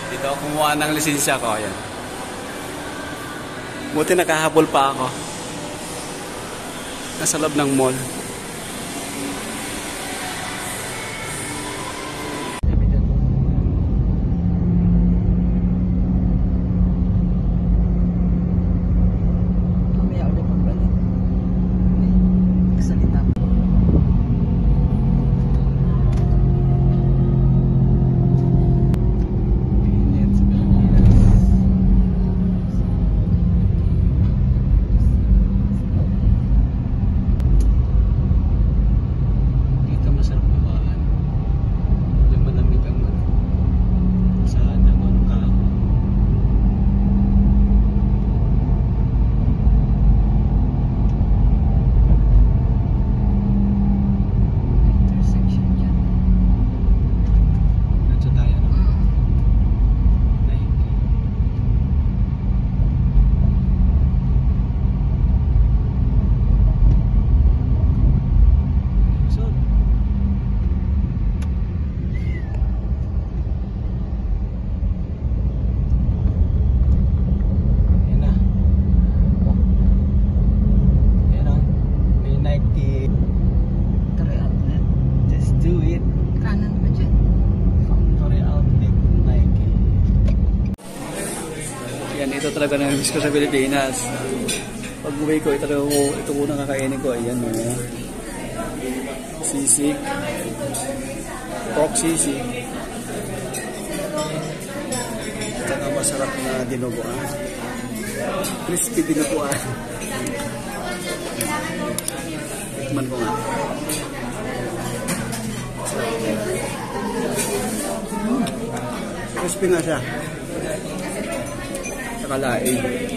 Dito ako kumuha ng lisensya ko. Ayan. Buti nakahabol pa ako. Nasa loob ng mall. Yan, ito talaga na-miss ko sa Pilipinas. Pag uwi ko, ito ko na kakainin ko. Ayan, sisig. Pork sisig. Saka masarap na dinuguan. Crispy dinuguan. Tikman ko nga. Crispy nga siya. Kalain.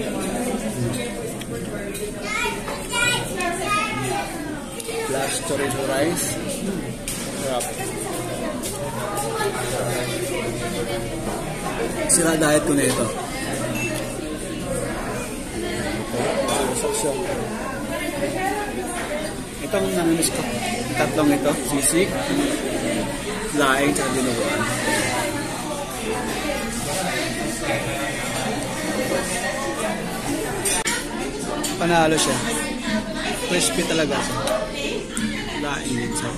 Plus chorizo rice. Sarap. Sira diet ko na ito. Ito ang namimiss ko. Tatlong ito. Sisig, laing, at dinuguan. Panalo siya. Crispy talaga siya. Laing din siya.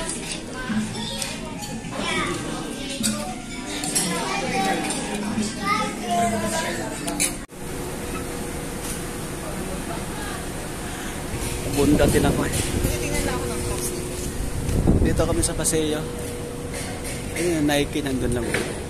Bunda din ako eh. Dito kami sa Paseo. Ayun, Nike nandun lang.